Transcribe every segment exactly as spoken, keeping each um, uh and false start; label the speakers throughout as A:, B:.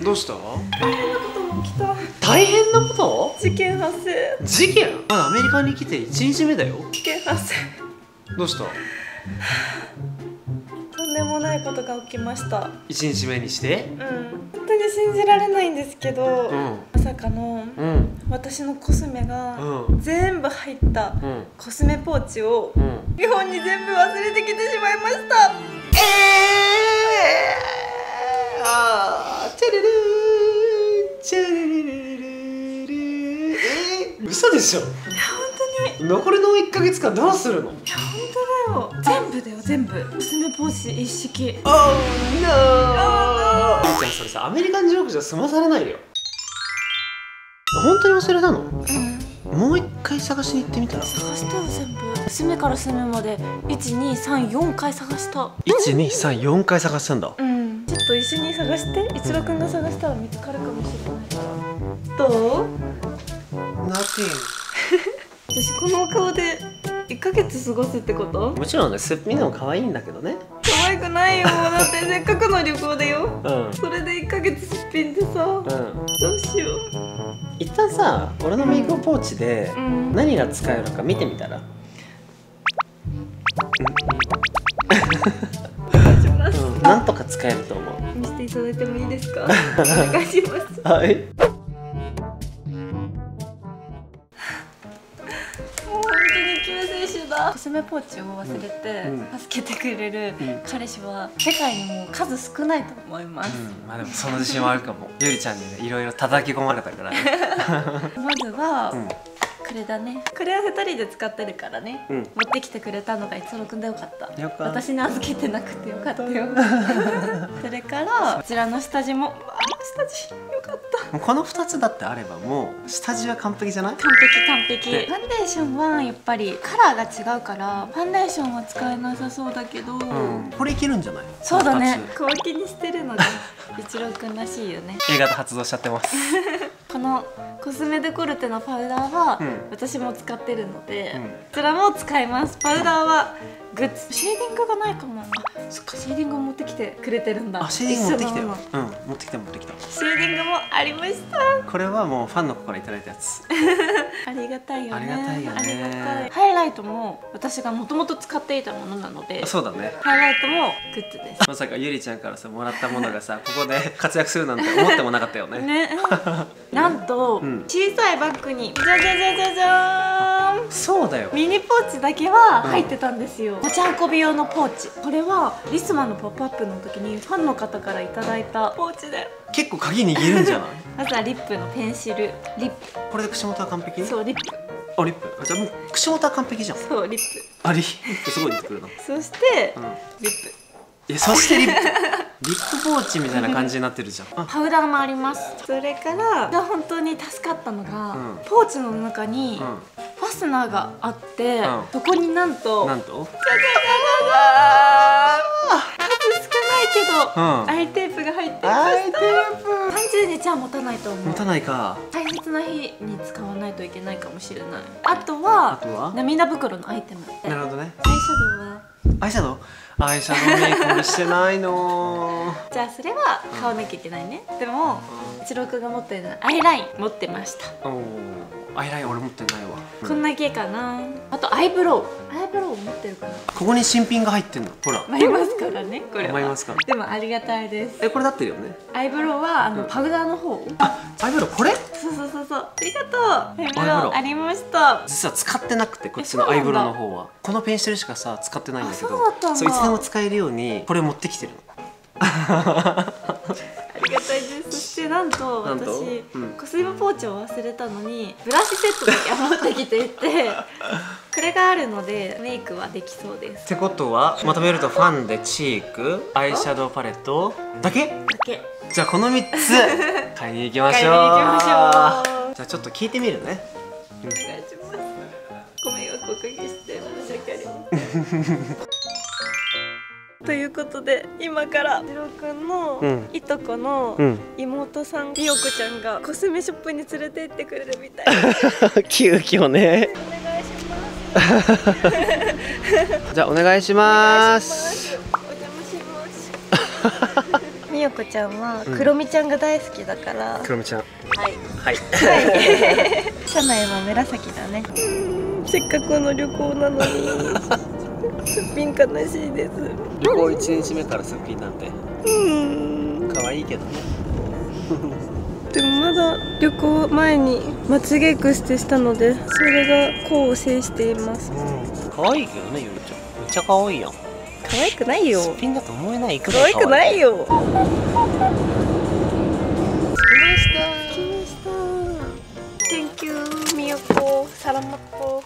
A: どうした？
B: 大変なことも起きた。
A: 大変なこと？
B: 事件発生。
A: 事件？まだアメリカに来ていちにちめだよ。
B: 事件発生。
A: どうした？
B: とんでもないことが起きました。
A: いちにちめにして？
B: うん。本当に信じられないんですけど、
A: うん、
B: まさかの、うん、私のコスメが全部入ったコスメポーチを日本に全部忘れてきてしまいました。
A: えー、あー、チャルルーチャルルルルル、えー、嘘でしょ？いや
B: 本当に。
A: 残りのいっかげつかんどうするの？
B: いや本当だよ。全部だよ全部。コスメポーチ一式。
A: Oh no！ ゆうちゃんそれさアメリカンジョークじゃ済まされないよ。本当に忘れたの？うん。もう一回探しに行ってみたら？
B: 探したよ全部。隅から隅までいちにさんよんかい探した。
A: いちにさんよんかい探したんだ。
B: うん。ちょっと一緒に探して。一郎くんが探したら見つかるかもしれないから。どう？
A: Nothing。
B: 私この顔でいっかげつ過ごすってこと？
A: もちろんね、すっぴんでも可愛いんだけどね。
B: 可愛くないよ。だってせっかくの旅行だよ。
A: うん。
B: それでいっかげつすっぴんでさ。うん。どうしよう。
A: 一旦さ、俺のメイクポーチで何が使えるか見てみたら？
B: お願いします。
A: うん、なんとか使えると思う。
B: 見せていただいてもいいですか？お願いします。
A: はい。
B: コスメポーチを忘れて助けてくれる彼氏は世界にも数少ないと思います。
A: うん、まあでもその自信はあるかも。ゆりちゃんにね、いろいろ叩き込まれたからね。
B: まずは、うん、これだね。これはふたりで使ってるからね、うん、持ってきてくれたのが一郎くんでよかった。よかった。私に預けてなくてよかったよ。それからこちらの下地も下地よかった。
A: このふたつだってあればもう下地は完璧じゃない？
B: 完璧完璧。ファンデーションはやっぱりカラーが違うからファンデーションは使えなさそうだけど、うん、
A: これいけるんじゃない？
B: そうだね。小分けにしてるので一郎くんらしいよね。
A: A 型発動しちゃってます。
B: このコスメデコルテのパウダーは、うん、私も使ってるので、うん、こちらも使います。パウダーはグッズ。シェーディングがないかも。あ、そっか、シェーディングを持ってきてくれてるんだ。
A: あ、シェーディング持ってきたよ。うん、持ってきた持ってきた。
B: シェーディングもありました。
A: これはもうファンの子からいただいたやつ。
B: ありがたいよね。
A: ありがたいよね。
B: ハイライトも私がもともと使っていたものなので。
A: そうだね。
B: ハイライトもグッズです。
A: まさかゆりちゃんからさもらったものがさここで活躍するなんて思ってもなかったよね。ね。
B: なんと、うん、小さいバッグにじゃじゃじゃじゃじゃーん。
A: そうだよ。
B: ミニポーチだけは入ってたんですよ。持ち運び用のポーチ。これはリスマのポップアップの時にファンの方からいただいたポーチで。
A: 結構鍵握るんじゃない？
B: まずはリップのペンシル、リップ。こ
A: れで口元は完璧？
B: そう、リップ。
A: あ、リップ。じゃあもう口元は完璧じゃん。
B: そう、リップ。
A: あ、リップすごい出てくるな。
B: そして、うん、リップ。
A: え、そしてリップ。リップポーチみたいな感じになってるじゃん。
B: パウダーもあります。それから本当に助かったのが、うん、ポーチの中にファスナーがあって、うん、そこになんと
A: なんと
B: じゃじゃじゃじゃ数少ないけど、うん、アイテープが入っていました。アイテープさんじゅうにちは持たないと思う。
A: 持たないか。
B: 大切な日に使わないといけないかもしれない。あとは、あとは涙袋のアイテム。
A: なるほどね。
B: アイシャドウは
A: アイシャドウアイシャドウメイクもしてないの。
B: じゃあそれは買わなきゃいけないね。でも一郎くんが持ってるのはアイライン持ってました。
A: おお、アイライン俺持ってないわ。
B: こんだけかな。あとアイブロウ。アイブロウ持ってるかな。
A: ここに新品が入ってんの。ほら。
B: 舞いますからね。これは。
A: 舞いますから。
B: でもありがたいです。
A: え、これだってるよね。
B: アイブロウはあのパウダーの方。
A: あ、アイブロウこれ？
B: そうそうそうそう。ありがとう。アイブロウありました。
A: 実は使ってなくてこっちのアイブロウの方はこのペンシルしかさ使ってないんだけど、そういつでも使えるようにこれ持ってきてるの。
B: ありがたいです。そしてなんと私コスメポーチを忘れたのにブラシセットだけ持ってきていて、これがあるのでメイクはできそうです。
A: ってことはまとめるとファンデ、チーク、アイシャドウパレットだけ？だ
B: け。
A: じゃあこのみっつ買いに行きましょう。買いに行きましょう。じゃあちょっと聞いてみるね。
B: お願いします。ご迷惑をおかけして申し訳ありません。ということで今から一郎くんのいとこの妹さん、りおこちゃんがコスメショップに連れて行ってくれるみたい。
A: 急遽ね。
B: お願いします。
A: じゃあお願いします。
B: お邪魔します。見みよこちゃんはクロミちゃんが大好きだから、
A: クロミちゃん、
B: はい
A: はい、
B: はい車内は紫だね。せっかくの旅行なのにすっぴん悲しいです。
A: 旅行いちにちめからすっぴんなんて
B: うん
A: 可愛いけどね
B: でもまだ旅行前にまつげエクステしたので、それが功を制しています。
A: 可愛いけどね、ゆりちゃん。めっちゃ可愛いやん。
B: 可愛くないよ。
A: すっぴんだと思えないく
B: 可愛くないよ。
A: 着きました。
B: 来ました。Thank you みよこ、サラマコ。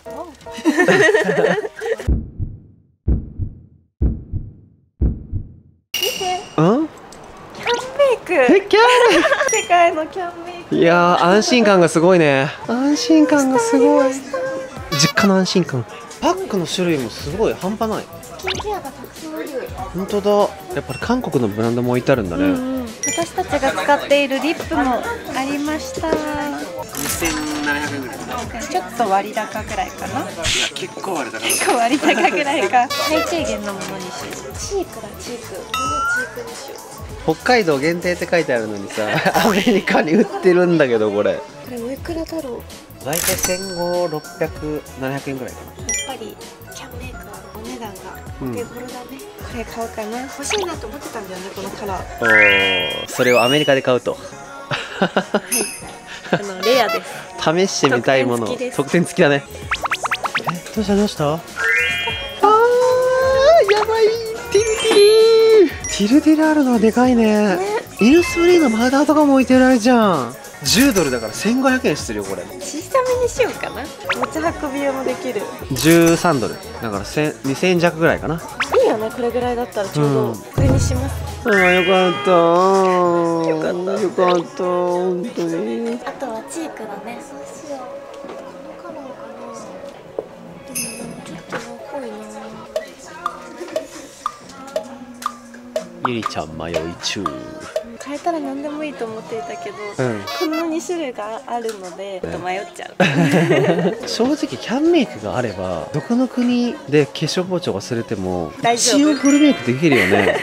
B: 見て。
A: うん？
B: キャンメイク。
A: え、キャ
B: 世界のキャンメイク。
A: ン。いやー、安心感がすごいね。安心感がすごい。実家の安心感。パックの種類もすごい半端ない。
B: スキンケアがたくさんある。
A: 本当だ。やっぱり韓国のブランドも置いてあるんだね。
B: うんうん、私たちが使っているリップもありました。
A: にせんななひゃくえんぐらい。
B: ちょっと割高くらいかな。いや、
A: 結構割高。
B: 結構割高くらいか。最低限のものにしよう。チークだ、チーク。このチークにしよう。
A: 北海道限定って書いてあるのにさ、アメリカに売ってるんだけど、これ。
B: これおいくらだろう。
A: 大体せんごひゃく、ろっぴゃく、ななひゃくえんぐらいかな。
B: やっぱりキャンメイクはお値段がお手頃だね。うん、これ買おうかな。欲しいなと思ってたんだよね、このカラー。
A: おお、それをアメリカで買うと。
B: はい。あのレアです。
A: 試してみたいもの。特典付きだね。え、どうしたどうした？あー、やばい。ティルティル。ティルティルあるのはでかいね。ね、イヌスプリーのマダーとかも置いてるあれじゃん。じゅうドルだからせんごひゃくえんしてるよこれ。
B: 小さめにしようかな。持ち運び用もできる。
A: じゅうさんドルだからにせんえん弱ぐらいかな。
B: いいよね、これぐらいだったらちょうど、うん、これにします。
A: ああ、よかったー。
B: よかった
A: よかった本当に。
B: あとはチークだね。そうしよう。このカラーかな。でもちょっと濃いな。
A: ゆりちゃん迷い中。
B: 変えたら何でもいいと思っていたけど、
A: うん、
B: こんなに種類があるのでちょっと迷っちゃう。
A: 正直キャンメイクがあればどこの国で化粧包丁忘れても
B: 大丈夫。
A: 一応フルメイクできるよね。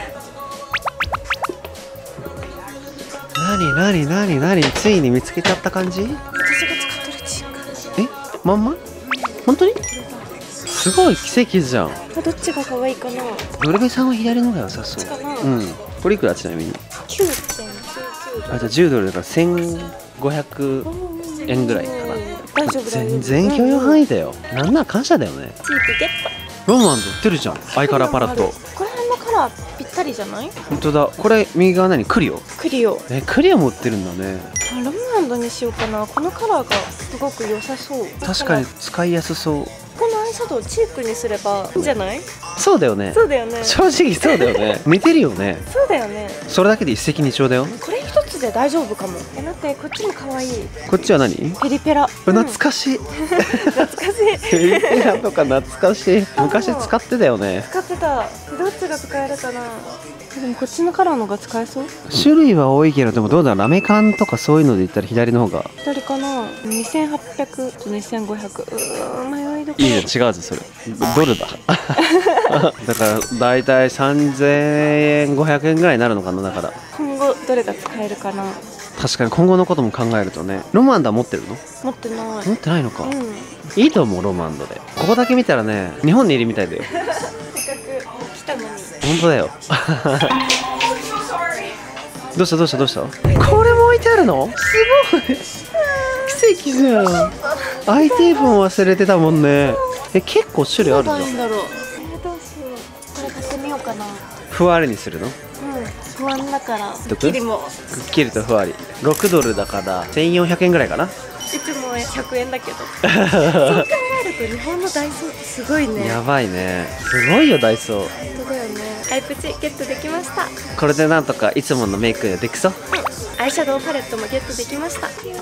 A: なになになになに、ついに見つけちゃった感じ？
B: 私が使ってるチーク。
A: え、まんま？本当に？すごい奇跡じゃん。
B: どっちが可愛いかな。
A: ドルベさんは左の方が良さそう。うん。これいくらちなみに？
B: きゅうてんきゅうきゅうドル。
A: あ、じゃあじゅうドルだからせんごひゃくえんぐらいかな。
B: 大丈夫。
A: 全然許容範囲だよ。なんなら感謝だよね。
B: チークゲッ
A: ト。ロマンド売ってるじゃん。アイカラーパレット。
B: ここら辺のカラーぴったりじゃない？
A: 本当だ。これ右側何？クリオ？
B: クリオ。
A: え、クリオも売ってるんだね。
B: あ、ロマンドにしようかな。このカラーがすごく良さそう。
A: 確かに使いやすそう。
B: このアイシャドウチークにすればいいんじゃない？
A: そうだよね。
B: そうだよね。
A: 正直そうだよね。似てるよね。
B: そうだよね。
A: それだけで一石二鳥だよ。
B: これ一つで大丈夫かも。え、待って、こっちも可愛い。
A: こっちは何？
B: ペリペラ。
A: 懐かしい。
B: 懐かしい。
A: ペリペラとか懐かしい。昔使ってたよね。
B: 使ってた。どっちが使えるかな。でもこっちのカラーのが使えそう。
A: 種類は多いけど、でもどうだろう。ラメ缶とかそういうので言ったら左の方が。
B: 左かな。にせんはっぴゃくとにせんごひゃく。うーん、迷いどころ。
A: いいじゃん、違うぞそれ。ドルだ。だからだいたいさんぜんごひゃくえんぐらいになるのかな。だから
B: 今後どれが使えるかな。
A: 確かに今後のことも考えるとね。ロマンドは持ってるの？
B: 持ってない。
A: 持ってないのか。
B: うん、
A: いいと思う。ロマンドでここだけ見たらね、日本にいるみたいだよ。
B: せっかく来たのに。
A: 本当だよ。どうしたどうしたどうした？これも置いてあるの？すごい。奇跡じゃん。アイテープも忘れてたもんね。え、結構種類あるじゃん。
B: どうなんだろう。えー、どうしよう。これ買ってみようかな。
A: ふわりにするの？うん、
B: 不安だからくっきりも
A: くっきりとふわり。ろくドルだからせんよんひゃくえんぐらいかな。
B: いつもひゃくえんだけど。そう考えると日本のダイソーってすごいね。
A: やばいね。すごいよダイソー。
B: 本当だよね。アイプチゲットできました。
A: これでなんとかいつものメイクができそう。
B: うん、アイシャドウパレットもゲットできました。Thank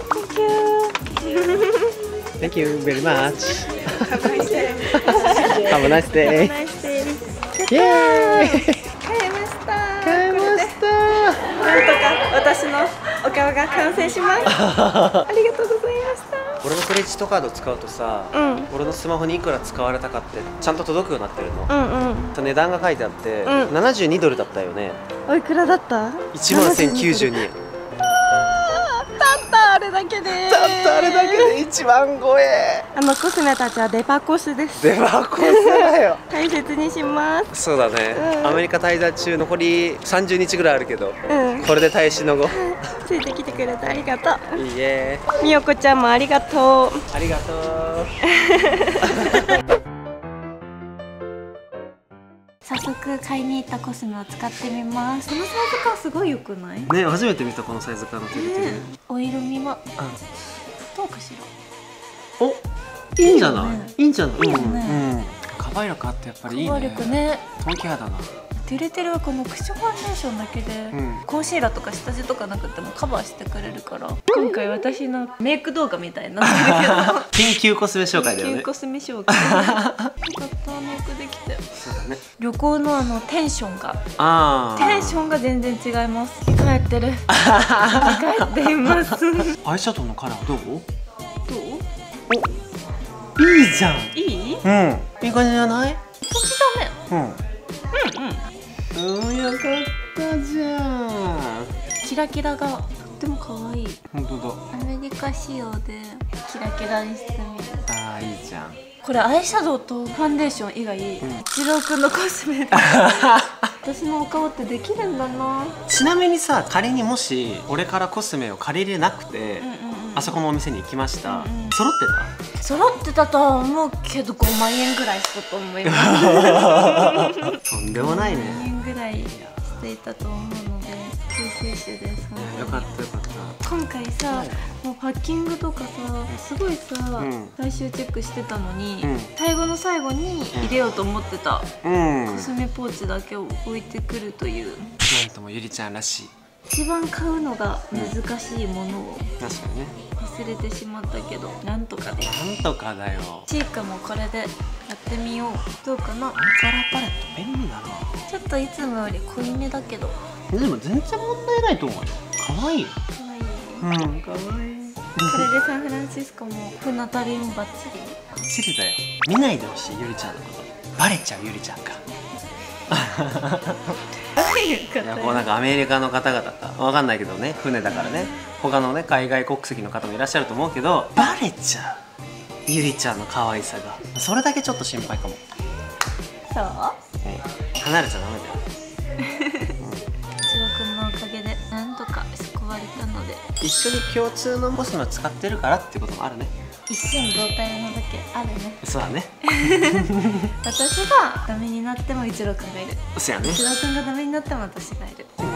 B: you
A: Thank you very much.
B: Have a nice day.
A: Have a nice day.
B: Have a nice day.
A: イエーイ。
B: 買えました。
A: 買えました。
B: なんとか私のお顔が完成します。ありがとうございました。
A: 俺のクレジットカード使うとさ、うん、俺のスマホにいくら使われたかってちゃんと届くようになってるの。うんうん、値段が書いてあって、うん、ななじゅうにドルだったよね。
B: おいくらだった？
A: いちまんせんきゅうじゅうにえん。
B: たったあれだけで
A: たったあれだけでいちまん超え。
B: あのコスメたちはデパコスです。
A: デパコスだよ。
B: 大切にします。
A: そうだね、うん、アメリカ滞在中残りさんじゅうにちぐらいあるけど、うん、これで耐えしのご。
B: ついてきてくれてありがとう。
A: いいえ。
B: みよこちゃんもありがとう。
A: ありがとう。
B: 早速買いに行ったコスメを使ってみます。このサイズ感すごい良くない？
A: ね、初めて見たこのサイズ感のテレビ。
B: お色味はどうかしら。
A: お、いいんじゃない？いいんじゃない？いいよね。カバー力あってやっぱりいいね。
B: カバー力ね。
A: トンキ肌だな。
B: てるてるはこのクッションファンデーションだけで、うん、コンシーラーとか下地とかなくてもカバーしてくれるから、今回私のメイク動画みたいな
A: 研究コスメ紹介だよね。
B: 研究コスメ紹介。よかった、メイクできて。
A: そうだね。
B: 旅行のあのテンションがあテンションが全然違います。生き返ってる。生き返っています。
A: アイシャドウのカラーどう？どう？
B: お、
A: いいじゃん。
B: いい？
A: うん。いい感じじゃない？
B: いいだね。うん。うんうん。
A: うん、よかったじゃん。
B: キラキラがとっても可愛い。
A: 本当だ。
B: アメリカ仕様でキラキラにしてみる。
A: ああ、いいじゃん。
B: これアイシャドウとファンデーション以外、イチローくんのコスメで私のお顔ってできるんだな。
A: ちなみにさ、仮にもし俺からコスメを借りれなくて、あそこのお店に行きました。うんうん、揃ってた？揃
B: ってたとは思うけどごまんえんぐらいしたと思います。
A: とんでもないね。
B: ごまんえんぐらいしていたと思うので救世主です。
A: よかったよかった。
B: 今回さ、もうパッキングとかさすごいさ、うん、最終チェックしてたのに、うん、最後の最後に入れようと思ってた、うん、コスメポーチだけを置いてくるという、
A: なんともゆりちゃんらしい。
B: 一番買うのが難しいものを、
A: うん、確かにね
B: 忘れてしまったけど、なんとかで
A: なんとかだよ。
B: チークもこれでやってみよう。どうかな。
A: カラーパレット便利だな。
B: ちょっといつもより濃いめだけど、
A: でも全然問題ないと思うよ。可愛い。
B: 可愛い。うん、可愛い。これでサンフランシスコも船旅もバッチリ。
A: バッチリだよ。見ないでほしい、ゆりちゃんのこと。バレちゃうゆりちゃんが。いや、こうなんかアメリカの方々かわかんないけどね、船だからね、他のね海外国籍の方もいらっしゃると思うけど、バレちゃうゆりちゃんの可愛さが。それだけちょっと心配かも。
B: そう、
A: ね、離れちゃダメだよ。
B: 一郎くんのおかげでなんとか救われたので、
A: 一緒に共通のコスメを使ってるからってこともあるね。
B: 一心同体なだけあるね。
A: そうだね。
B: 私がダメになっても一郎くんがいる。
A: そうやね。
B: 一郎くんがダメになっても私がいる。うん、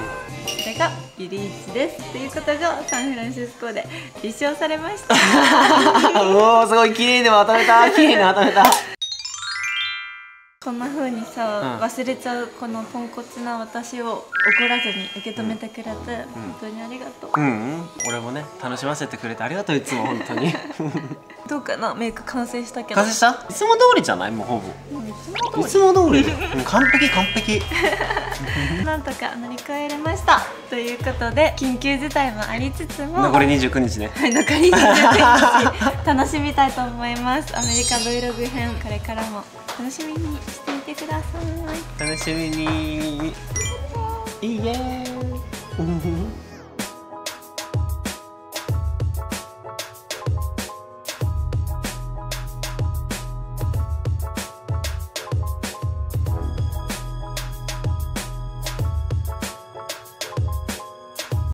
B: それがゆりいちですっていうことがサンフランシスコで立証されました。
A: おお、すごい綺麗にまとめた。綺麗にまとめた。
B: こんな風にさ、うん、忘れちゃうこのポンコツな私を怒らずに受け止めてくれて、うん、本当にありがとう。
A: うん、うん、俺もね楽しませてくれてありがとう、いつも本当に。
B: どうかな、メイク完成したけど。
A: 完成した？いつも通りじゃない？もうほぼ。うん、いつも通り。いつも通り。もう完璧完璧。
B: なんとか乗り越えれました。ということで緊急事態もありつつも
A: 残りにじゅうくにちね。
B: はい、残りにじゅうくにち楽しみたいと思います。アメリカ Vlog 編、これからも楽しみにしていてください。
A: 楽しみに。いいえー。